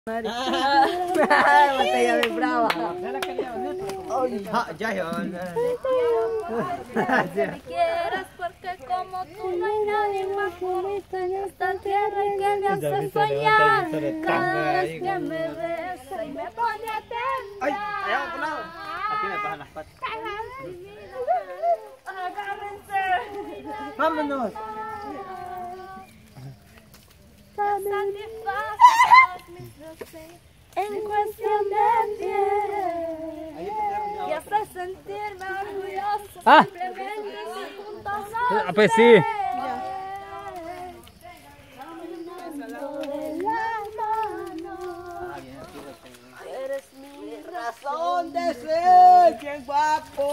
Botella de brava. Me quieras porque como tú no hay nadie más bonito en esta tierra que me hace soñar. Cada vez que me besa y me pone a temblar. Aquí me pasan las patas. Agárrense. ¡Vámonos! Satisfaces mis deseos en cuestión de piel y hace sentirme orgulloso simplemente si juntos nos Pues sí. caminando de la mano. Eres mi razón ¿Dónde ser? ¡Qué guapo!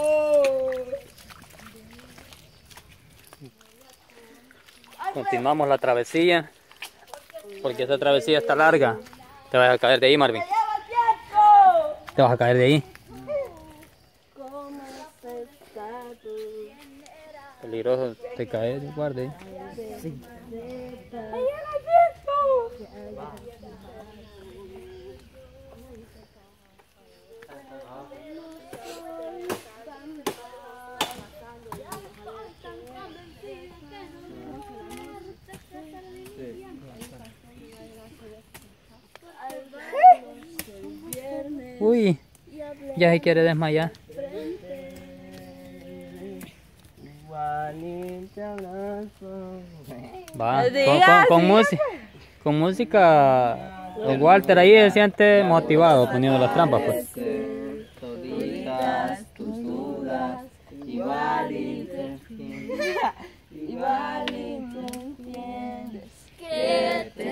Continuamos la travesía. Porque esta travesía está larga. Te vas a caer de ahí, Marvin. Te vas a caer de ahí. Peligroso te caes, guarde. Sí. Uy, ya se quiere desmayar. Va, con música, el Walter ahí se siente motivado poniendo las trampas, pues. Toditas tus dudas, igual y tú entiendes que te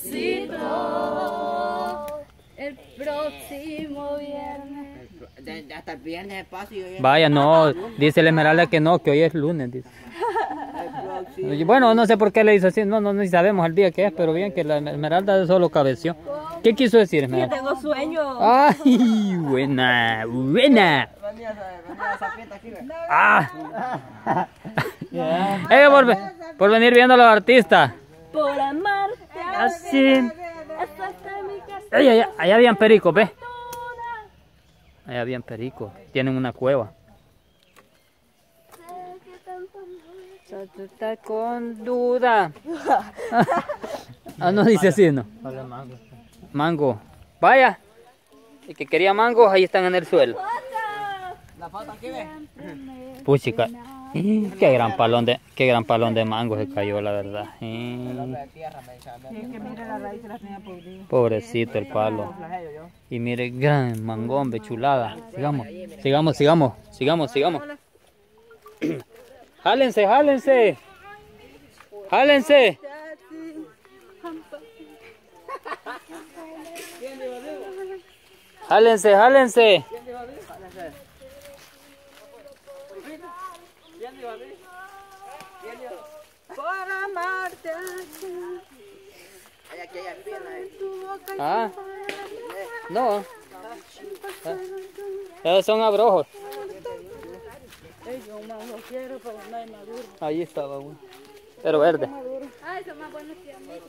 necesito el próximo viernes. hasta el viernes de paso y hoy es Vaya, no, dice la Esmeralda que no, que hoy es lunes, dice. el próximo. Bueno, no sé por qué le dice así, no ni sabemos el día que es, pero bien que la Esmeralda solo cabeció. ¿Qué quiso decir, Esmeralda? Tengo sueño. ¡Ay, buena! Venía a Zapeta aquí, ¿ve? ¡Ah! Por venir viendo a los artistas. Por amarte Así. hasta mi casa. Allá habían pericos, ¿ves? Allá habían pericos. Tienen una cueva. Está con duda. No dice así, ¿no? Mango. Vaya. El que quería mangos, ahí están en el suelo. La foto aquí, ¿ve? Puchica. Qué gran palón de mango se cayó, la verdad. Pobrecito el palo. Y mire, gran mangón, chulada. Sigamos. Jálense. Jálense. Por amarte aquí hay Ah, no. Esos son abrojos. Ahí estaba uno. Pero verde. Ay, son más buenos que a mí.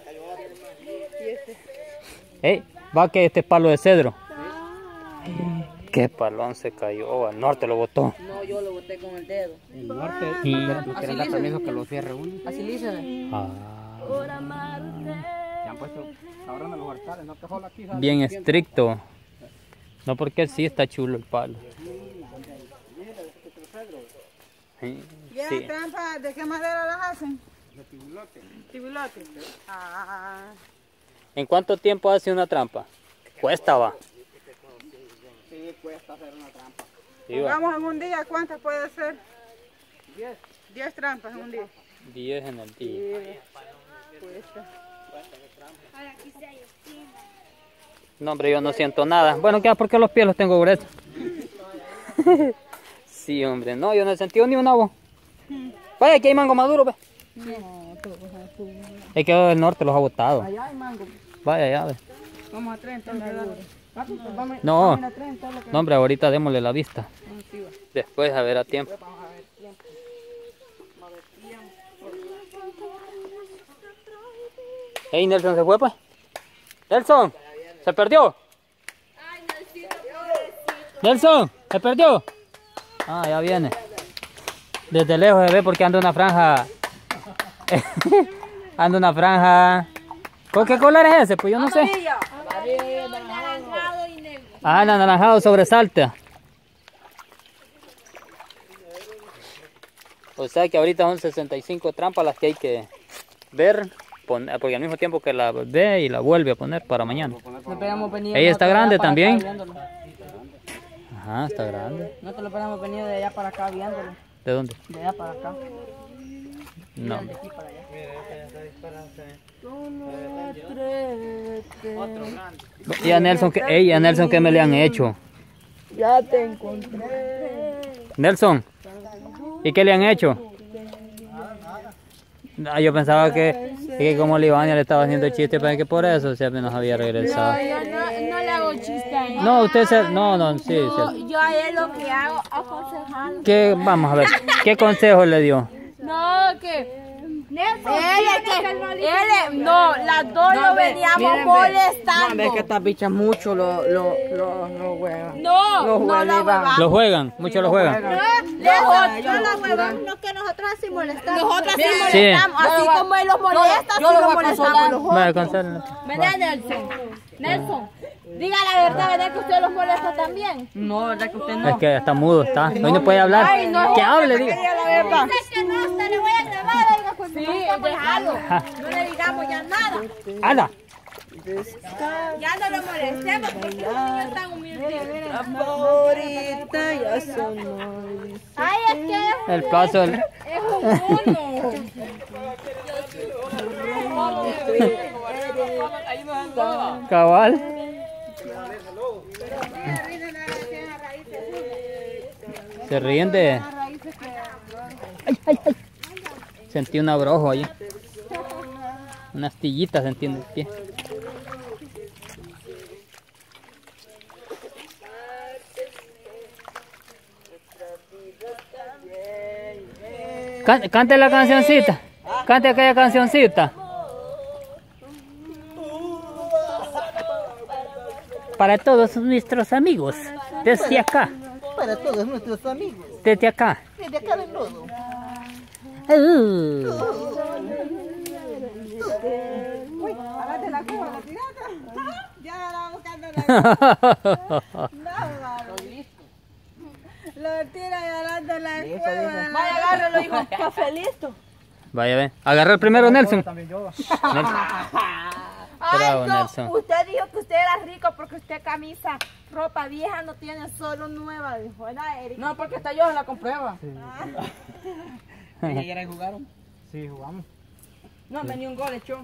Va que este palo de cedro. Qué palón se cayó, al norte lo botó. No, yo lo boté con el dedo. El norte, Y- tú quieres dar permiso que lo cierre uno. Así le hice. Por amarte. Ya han puesto, ahora en los huertales, no te jodas aquí. ¿sabes? Bien estricto. No, porque sí está chulo el palo. Sí. ¿Y esas trampas de qué madera las hacen? De tibulote. Tibulote. Ah. ¿En cuánto tiempo hace una trampa? Cuesta, va. Sí, cuesta hacer una trampa. Sí, va. Vamos en un día, ¿cuántas puede ser? 10 trampas en un día. 10 en el día. No, hombre, yo no siento nada. Bueno, ¿qué? ¿Por qué los pies los tengo gruesos? Sí, hombre. No, yo no he sentido ni una voz. Vaya, aquí hay mango maduro, ve. Es que el norte los ha botado. Allá hay mango. Vaya, ya, ve. Vamos a 30. Vamos No, a 30. no, hombre, ahorita démosle la vista. Después, a ver a tiempo. Hey, Nelson, ¿se fue, pues? Nelson. ¿Se perdió? Ay, Nelsito, pobrecito. Nelson, ¿se perdió? Ah, ya viene. Desde lejos se ve porque anda una franja. Anda una franja. ¿Con qué color es ese? Pues yo no sé. Naranjado y negro. Ah, el anaranjado sobresalta. O sea que ahorita son 65 trampas las que hay que ver, porque al mismo tiempo que la ve y la vuelve a poner para mañana. No esperamos venir. Ella está grande para acá también. viéndolo. Ajá, está grande. No te lo esperamos venir de allá para acá viéndolo. ¿De dónde? De allá para acá. No. De aquí para allá. Y a Nelson, ey, a Nelson, ¿qué me le han hecho? Ya te encontré. Nelson, ¿y qué le han hecho? Ah, yo pensaba que como Livania le estaba haciendo chiste, pero que por eso se apenas había regresado. Yo no le hago chiste a él. No, usted se... No, sí, sí. Yo a él lo que hago, aconsejarlo. ¿Qué? Vamos a ver, ¿qué consejo le dio? No, que... No, las dos lo veníamos molestando. No, ves que estas bichas mucho lo juegan. No, Lo no la juegan. huevamos. ¿Lo juegan? ¿Mucho lo juegan? No la huevamos, no que nosotros así molestamos. Nosotros así Sí. molestamos, así como él los molesta, así los molestamos los Vaya, otros. cancelen. ¿Verdad, Nelson? Nelson, diga la verdad, ¿verdad que usted los molesta también? No, verdad que usted no. Es que está mudo, está. Hoy no puede hablar. Que hable, diga. La verdad. Dice que no, usted le voy a grabar, oiga, pues sí, déjalo. No le digamos ya nada. ¡Hala! Ya no lo molestemos porque los niños están humildes. Favorita ya sonó. Ay, es que El paso del... es un mono. cabal. Se ríen de... Ay. Sentí un abrojo ahí. Una astillita sentí en el pie. Cante la cancioncita. Cante aquella cancioncita. Para todos nuestros amigos. Desde acá. Para todos nuestros amigos. Desde acá. Desde acá del lodo. Hágate la cuba, la tirata. Ya la vamos buscando la Lo tira y adelante la cueva. Vaya, agárralo, hijo. Café listo. Vaya, ve. Agarra el primero, Nelson. También yo. Bravo, Ay, no, Nelson. usted dijo que usted era rico porque usted camisa, ropa vieja no tiene, solo nueva, dijo, ¿verdad, Eric? No, porque hasta yo la comprueba. ¿Y ayer jugaron? Sí, jugamos. No, me ni un gol echó.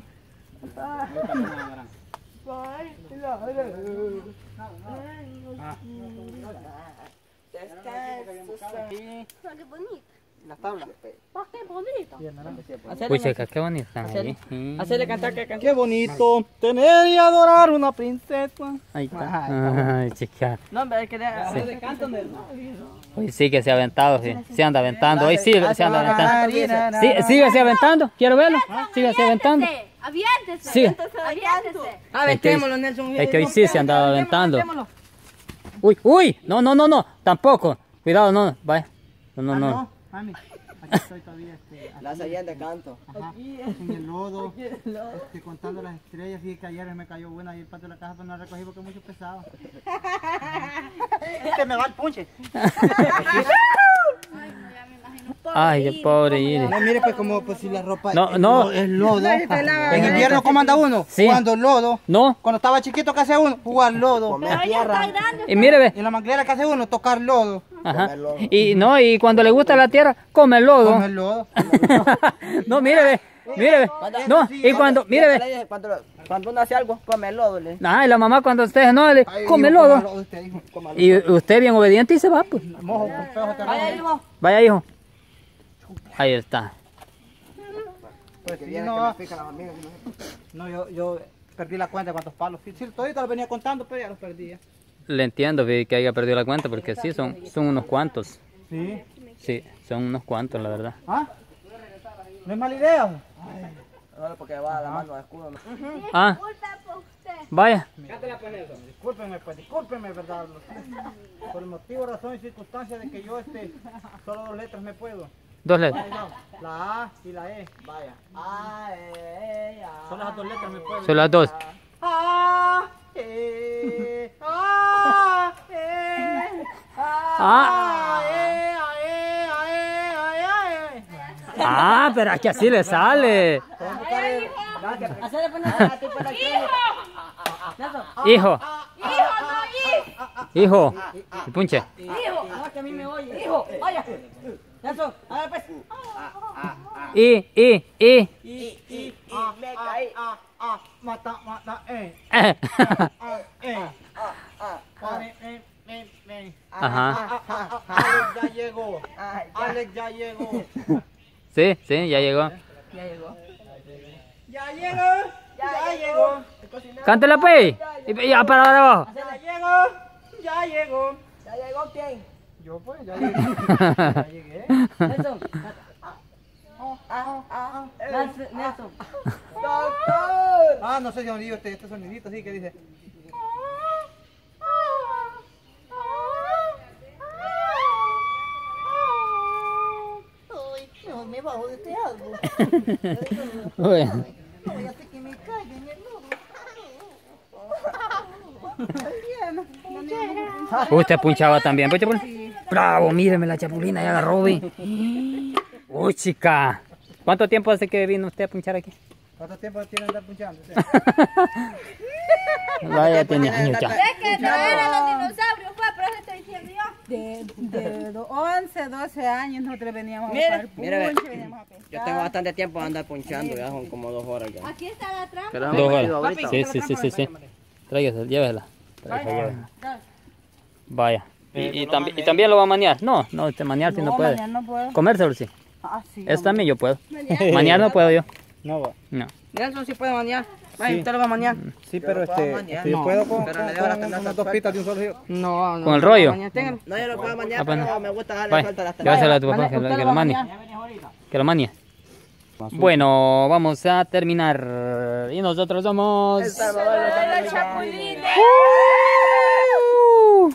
Qué bonito. Las tablas. Qué bonito. Uy, chica, qué bonito están ahí. Hacerle cantar que cantar. Qué bonito tener y adorar una princesa. Ahí está. Ay, chica. No, hombre, hay que hacerle canto. Hoy sí que se ha aventado, sí. Se anda aventando. Hoy sí se anda aventando. Sí, síguese aventando. Quiero verlo. Síguese aventando. Aviéntese. Sí. Aviéntese. Aventémoslo, Nelson. Es que hoy sí se han dado aventando. Uy. No. Tampoco. Cuidado, no. Vaya. No. Mami, aquí estoy todavía. La salían de canto. Ajá, en el lodo, contando las estrellas. Y que ayer me cayó buena y el patio de la casa, pero no la recogí porque es mucho pesado. Que me va el punche. Ay, qué pobre Iris. No, mire, pues como pues si la ropa No. es lodo. En invierno, ¿cómo anda uno? Sí. Jugando lodo. No. Cuando estaba chiquito, ¿qué hace uno? Jugar lodo. Pero ya está grande. Y mire, ve. Y en la manguera, ¿qué hace uno? Tocar lodo. Ajá. Y cuando le gusta la tierra, come el lodo. Come el lodo. No, mire, ve. No, y cuando, mire, ve. Cuando uno hace algo, come el lodo. Y la mamá cuando usted no le come el lodo. Usted, hijo, coma lodo. Y usted bien obediente y se va, pues. Mojo con pejo te Vaya, rojo. hijo. Vaya, hijo. Ahí está. Pues sí, no, yo perdí la cuenta de cuántos palos. Sí, todavía los venía contando, pero ya los perdí. Le entiendo que haya perdido la cuenta porque sí, son unos cuantos. Sí. Sí, son unos cuantos, la verdad. ¿Ah? No es mala idea. No, porque va a la mano de escudo. Ah, Disculpa por usted. Vaya. Discúlpenme, ¿verdad? Por el motivo, razón y circunstancia de que yo solo 2 letras me puedo. 2 letras. Vaya, no, la A y la E, vaya. A, E, A. Solo las 2 letras me puedo. Son las 2. A, E, A, E, Ah. Ah, pero es que así le sale. Hijo. Hijo. El punche. No, que a mí me oye. Hijo, vaya. Eso, a ver pues. I. me caí. Mata, Ajá. Alex ya llegó. Alex ya llegó. Sí, ya llegó. Ya llegó. Cántela pues. Y ya para abajo. Ya llegó. ¿Ya llegó quién? Yo pues, ya llegué. Ya llegué. Nelson. Nelson. No sé si han oído este sonidito así que dice. Ay, me bajo de este árbol. Bueno. No voy a hacer que me caiga en el lodo. Usted punchaba también. ¿Pues, bravo, míreme la chapulina, ya agarró, vi. Uy, chica. ¿Cuánto tiempo hace que vino usted a punchar aquí? ¿Cuánto tiempo tiene de andar punchando? Vaya, tiene años ya. Es que no eran los dinosaurios, fue, pero se estoy diciendo yo. De 11, 12 años nosotros veníamos a buscar punche, veníamos a pescar. Yo tengo bastante tiempo de andar punchando, ya son como 2 horas ya. Aquí está la trampa. Pero 2 horas. ahorita. Sí. Tráigase, llévesela. Vaya. ¿Y también lo va a manear? No, manear si no puede. Mañana no puedo. Comérselo sí. Ah, sí. Eso también yo puedo. Manear no puedo yo. No va. No. Nelson sí puede mañana. Vaya, usted lo va a mañana. Sí, pero yo puedo con unas 2 pitas de un solo giro. No. ¿Con el rollo? Mañana tengan. No, yo lo puedo mañana, bueno. pero me gusta darle Vaya, suelta las llévasela a tu papá, Usted que lo lo va a manie. mañana. Que lo manie. Bueno, vamos a terminar. Y nosotros somos... Los chapulines.